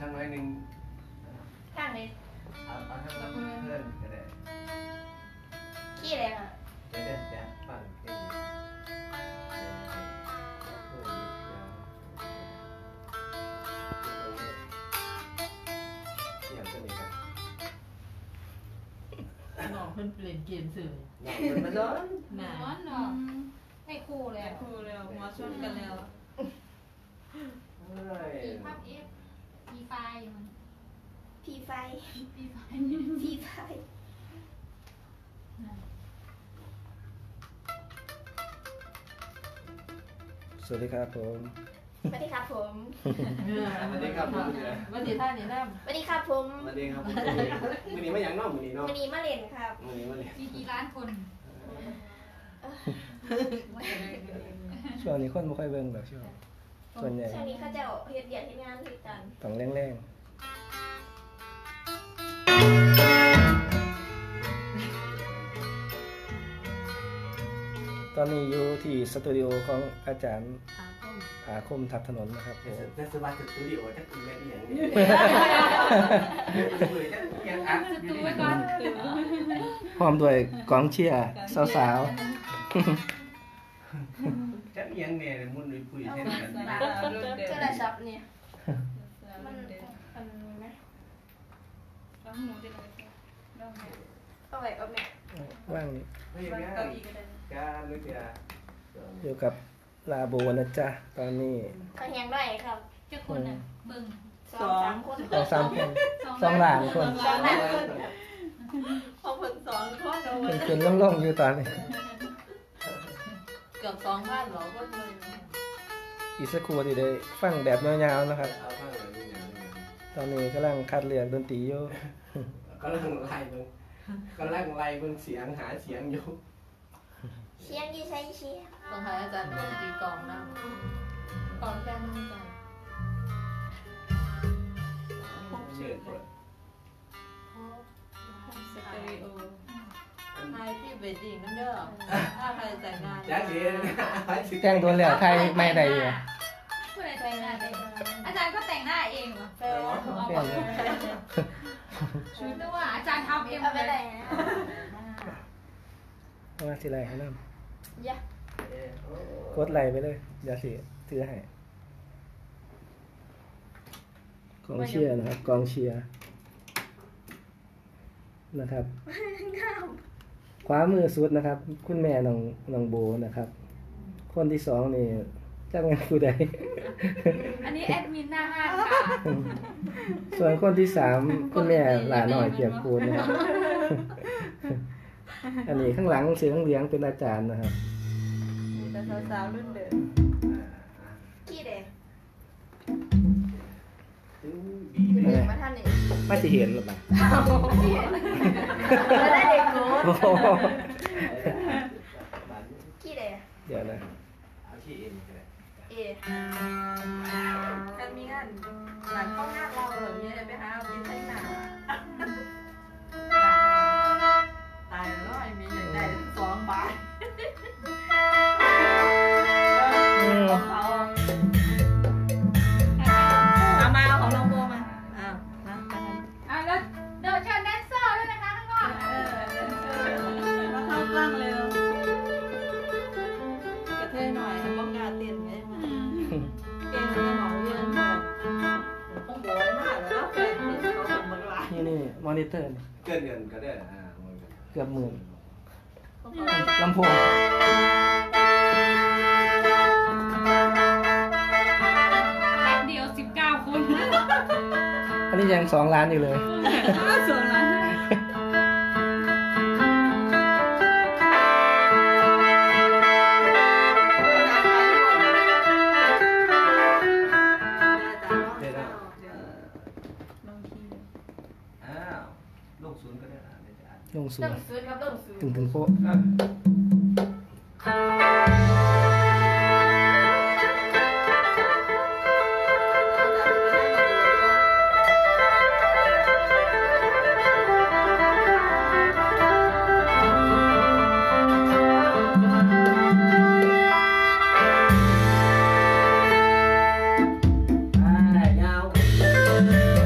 างไว้หนึ่งข้างเลยเอาทางเพื่อนก็ได้ขี้อะไรอ่ะเดี๋ยวฟังเพลงอย่างตัวนี้ครับน้องเพิ่นเปลี่ยนเกมสื่อน้องมันมาซ้อนน่ะเนาะไม่คู่เลยคู่แล้วหัวชนกันแล้วผีภาพเอฟผีไฟมันผีไฟผีไฟผีไฟสวัสดีครับผมสวัสดีครับผมสวัสดีครับผมสวัสดีท่านนี่น้ำสวัสดีครับผมสวัสดีครับมือนี้มาอย่างนอกมือนี้เนาะมือนี้มาเล่นครับมือนี้มาเล่นกี่ล้านคนช่วงนี้คนไม่ค่อยเบิ่งแบบช่วงส่วนใหญ่ช่วงนี้เขาจะเฮ็ดเรียนที่งานที่กันต้องแรงๆตอนนี้อยู่ที่สตูดิโอของอาจารย์อาคมทับถนนนะครับแต่สบายสตูดิโอจะกินอะไรอย่างนี้พร้อมด้วยกองเชียร์สาวจะมีอย่างเนี่ยมุนคุยเช่นกันก็ได้ซับเนี่ยมันนะต้องหนูจะเอาไว้เอาแม่ว่างนี้การรู้จักอยู่กับลาโบนะจ๊ะตอนนี้ขอแหงด้วยครับเจ้าคนน่ะเบิ่ง2-3 คน 2-3 คน2 ล้านคนพอเพิ่น2คนเอาเป็นขึ้นลงๆอยู่ตอนนี้เกือบ2,000หรอก็เลยอีกสักครู่ที่ได้ฟังแบบยาวๆนะครับตอนนี้กำลังคัดเลือกดนตรีอยู่กำลังไล่เบิ่งเสียงหาเสียงอยู่เชียงดีใช่เชียงต้องให้อาจารย์ตีกลองนั่งกลองแค่นั่งกันเชิญเปิดสเตอริโอไทยที่เวดดิ้งนั่นเด้อถ้าใครแต่งงานจ้าเสียแจ้งโดนแล้วไทยไม่ได้อยู่ผู้ใดแต่งหน้าได้อาจารย์ก็แต่งหน้าเองเหรอชุดตัวอาจารย์ทำเองไม่ได้ว่าสิไรให้น้ำกดไลไปเลยอย่าสิถือให้กองเชียร์นะครับกองเชียร์นะครับขวามือสุดนะครับคุณแม่น้องโบนะครับคนที่2นี่จักแม่นผู้ใดอันนี้แอดมินหน้าห้างค่ะส่วนคนที่3คุณแม่หลาน้อยเปียกปูนนะครับอันนี้ข้างหลังเสียงเลี้ยงเป็นอาจารย์นะครับมีแต่สาวๆรุ่นเดิมขี้เด็กมาท่านนี่ไม่สิเห็นหรือเปล่าได้เด็กโน้ตขี้เด็กเดี๋ยวนะเอาขี้เอ็นก็ได้กันมีงานหลังเข้างานเราเหรอมีอะไรไปหาเอาบินให้หนาตายแล้วไอ้มีอย่างได้2 บาทเขาเอามาเอาของน้องโบมาแล้วเดี๋ยวเชิญแดนเซอร์ด้วยนะคะข้างนอกมาเข้ากล้องเร็วกระเทยหน่อยป้องกันเต้นไงมาเต้นมาหมอเวียนแบบคงโบยมากแล้วแฟนเขาทำบังลายนี่มอนิเตอร์เกินเงินก็ได้เกือบ10,000ลำโพงเดียว19 คนอันนี้ยัง2 ล้านอยู่เลย 2 ล้านลงศูนย์ก็ได้ลงศูนย์ครับลงศูนย์ถึงโป๊ะยาว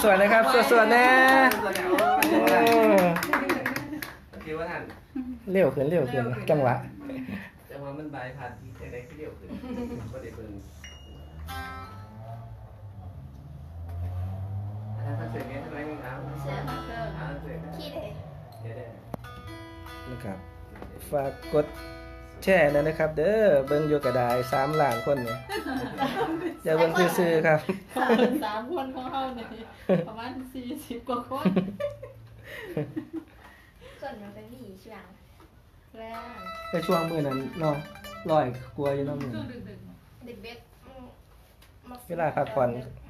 สวยๆนะครับสวยๆแน่คิดว่าท่านเร็วขึ้นจังหวะจังหวะมันใบผ่านที่ไหนที่เร็วขึ้นก็ได้เพิ่งถ้าเสร็จงี้ทำไมมึงเอาเสื้อมาเพิ่มเอาเสร็จขี้เด็กเดี๋ยวได้นะครับฝากกดแชร์หนะครับเด้อเบิ่งอยู่กระดาย3 ล้านคนเนี่ยอย่าเบิ่งซื่อๆครับ 3 คนของเฮาเนี่ยประมาณ40 กว่าคนส่วนมันเป็นหนีเชียงแรงไปช่วงมื้อนั้นเนาะร้อยกลัวอยู่เนาะมื้อเด็กเบ็ดเวลาพักผ่อน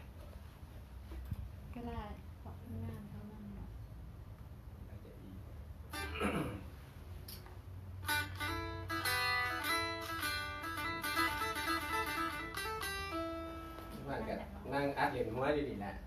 ก็ได้ขอบงานเท่านั้นเนาะว่ากับนั่งอัดเหรียญหัวอยู่นี่แหละ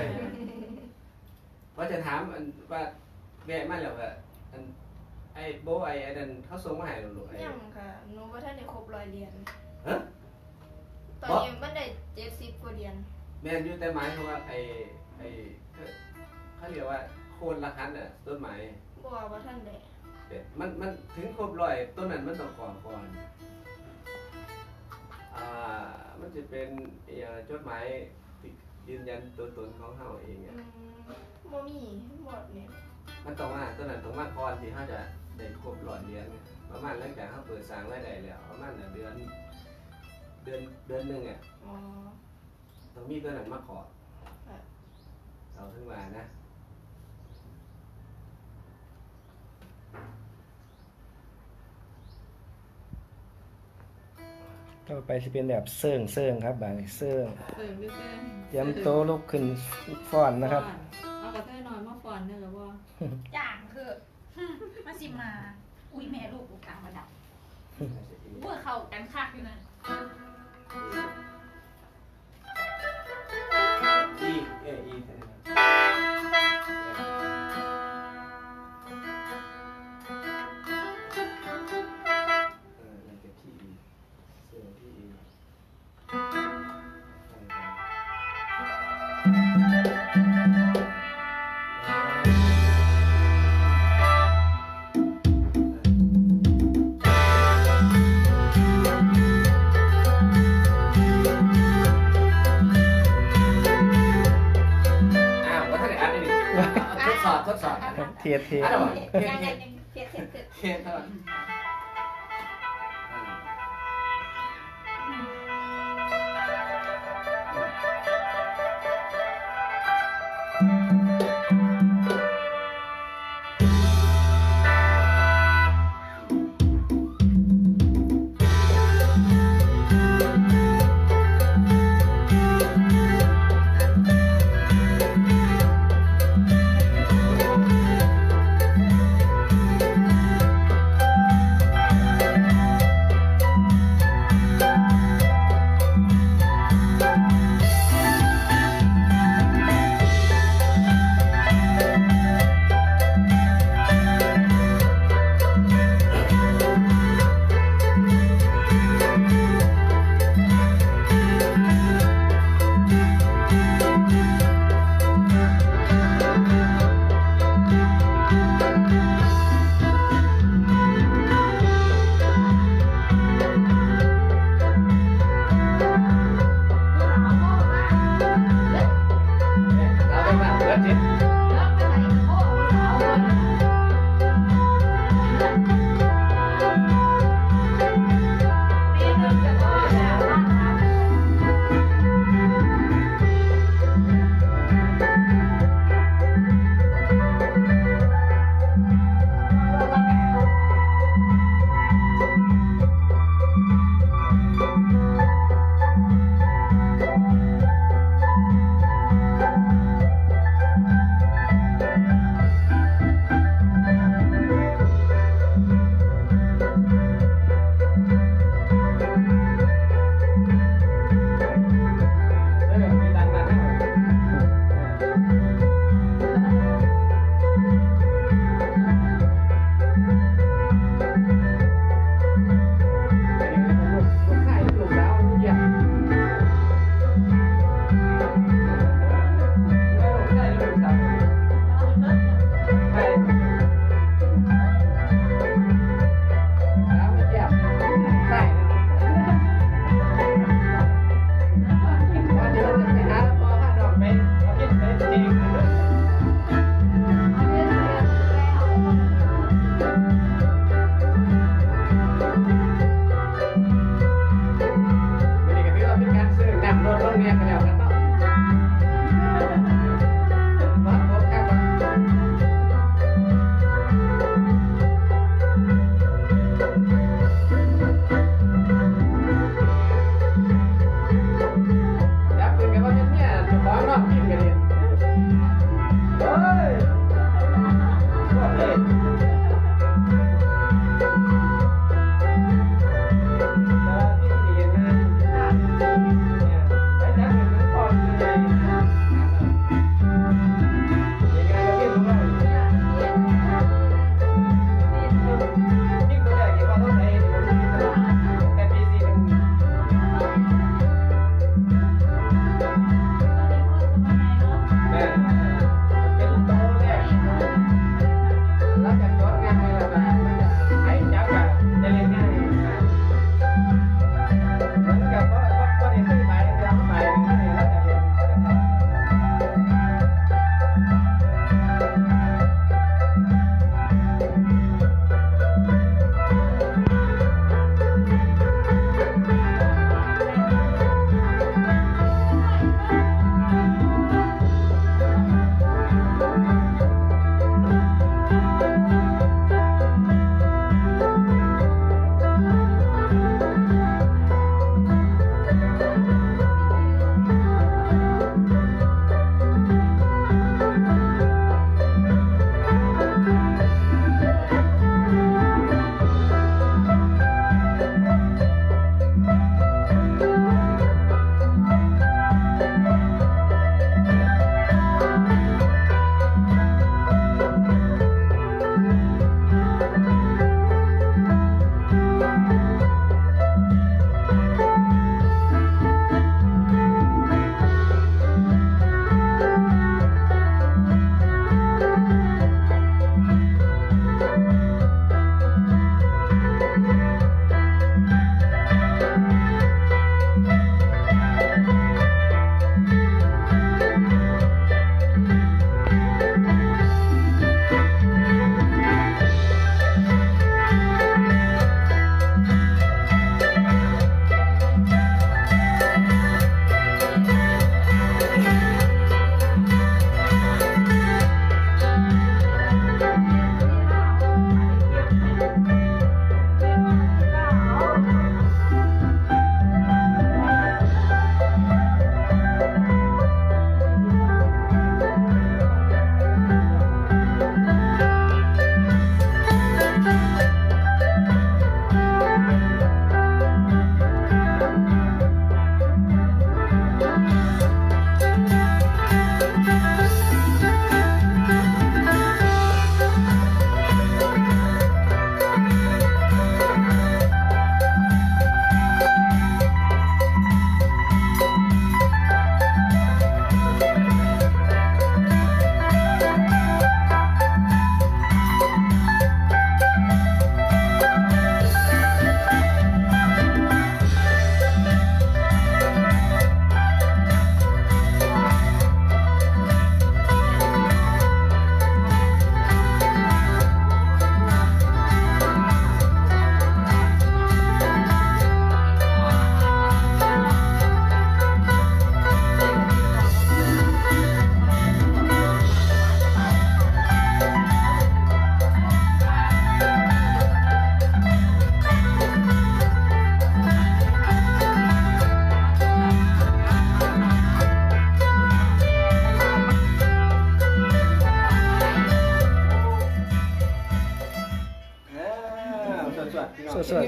ว่าจะถามว่าแม่มาแล้วว่าไอ้โบไอ้นั่นเขาส่งมาให้หนูไอ้ยังค่ะหนูว่าท่านได้ครบ100 เหรียญฮะตอนนี้มันได้70 กว่าเหรียญแม่นอยู่แต่หมายเขาว่าไอ้เขาเรียกว่าโคนละคันน่ะต้นไม้บ่ว่าท่านได้มันถึงครบ100ต้นนั้นมันต้องก่อนมันจะเป็นจดหมายยืนยันตัวตนของเฮาเองอ่ะบ่มีหมดเนี่ยมันต้องมาต้นนั้นต้องมาก่อนที่เฮาจะได้ครบ100 เหรียญประมาณหลังจากเฮาเปิดสร้างรายได้แล้วประมาณเดือนนึงอ่ะอ๋อต้องมีตัวนั้นมาก่อนเอาถึงมานะต่อไปสิเป็นแบบเซิงครับบางเซิงเติมด้วยเตรียมโตะลุกขึ้นฟ้อนนะครับเอากระเทยน้อยมาฟ้อนเนี่ยหรือว่าจ้างคือมาสิมา อุ้ยแม่ลูกกูกลางมาดับเมื่อเข้ากันคักอยู่นะอีทดสอบเทียบเทียบเท่าไหร่เ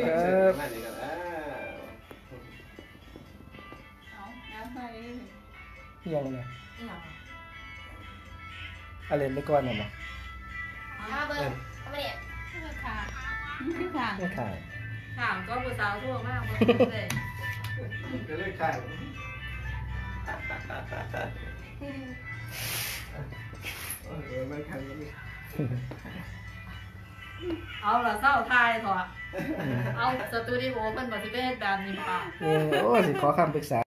ครับมานี่กันเอาน้ำใส่ยังไงอีหยังอะไรไม่ก้อนน่ะบ่เอาเบอร์เอาไปเนี่ยค่ะค่ะไม่ขายถามก็ผู้สาวทั่วมากบ่เลยก็เลยข้าง มันข้างนี้เอาล่ะเศร้าทายเถอะเอาสตูดิโอเพิ่นบ่สิไปเฮ็ดแบบนี้ป่ะโอ้สิขอคำปรึกษา